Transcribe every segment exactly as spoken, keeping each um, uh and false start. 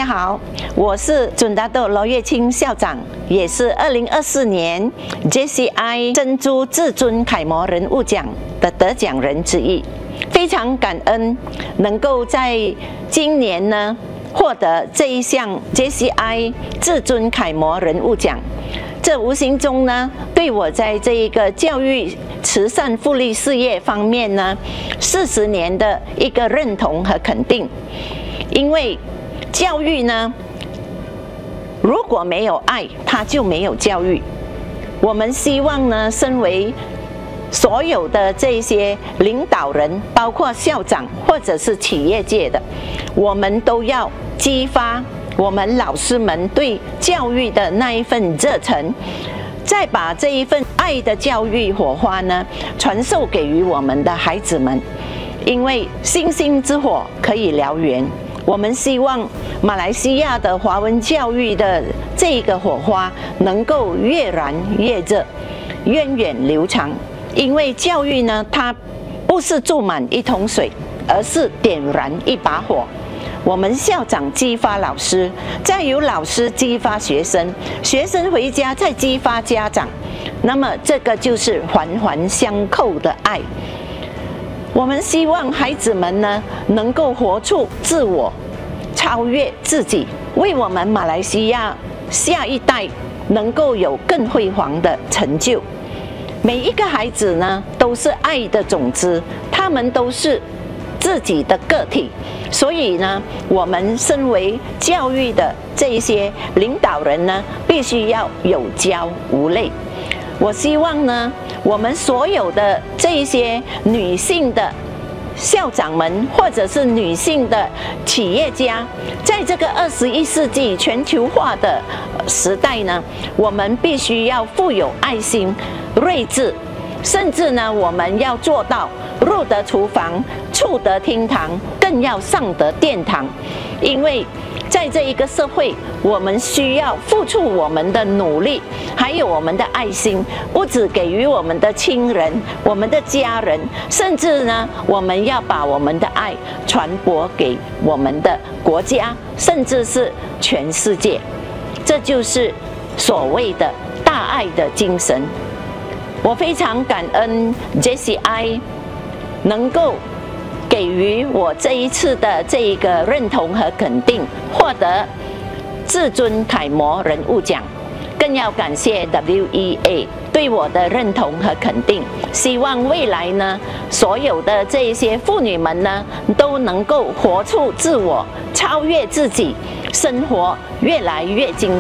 家好，我是准大豆罗月清校长，也是二零二四年 J C I 珍珠至尊楷模人物奖的得奖人之一。非常感恩能够在今年呢获得这一项 J C I 至尊楷模人物奖。这无形中呢，对我在这一个教育慈善福利事业方面呢，四十年的一个认同和肯定。因为教育呢，如果没有爱，它就没有教育。我们希望呢，身为所有的这些领导人，包括校长或者是企业界的，我们都要激发我们老师们对教育的那一份热忱，再把这一份爱的教育火花呢，传授给予我们的孩子们。因为星星之火可以燎原，我们希望马来西亚的华文教育的这个火花能够越燃越热，源远流长。因为教育呢，它不是注满一桶水，而是点燃一把火。我们校长激发老师，再由老师激发学生，学生回家再激发家长，那么这个就是环环相扣的爱。我们希望孩子们呢，能够活出自我，超越自己，为我们马来西亚下一代能够有更辉煌的成就。每一个孩子呢，都是爱的种子，他们都是自己的个体。所以呢，我们身为教育的这一些领导人呢，必须要有教无类。我希望呢，我们所有的这一些女性的校长们，或者是女性的企业家，在这个二十一世纪全球化的时代呢，我们必须要富有爱心、睿智，甚至呢，我们要做到入得厨房，触得厅堂，更要上得殿堂。因为在这一个社会，我们需要付出我们的努力，还有我们的爱心，不只给予我们的亲人、我们的家人，甚至呢，我们要把我们的爱传播给我们的国家，甚至是全世界。这就是所谓的大爱的精神。我非常感恩 J C I 能够给予我这一次的这一个认同和肯定，获得至尊楷模人物奖，更要感谢 W E A 对我的认同和肯定。希望未来呢，所有的这一些妇女们呢，都能够活出自我，超越自己，生活越来越精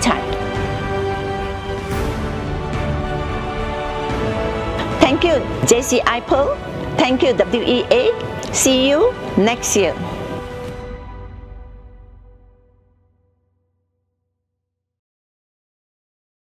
彩。Thank you J C I P O, thank you W E A. See you next year.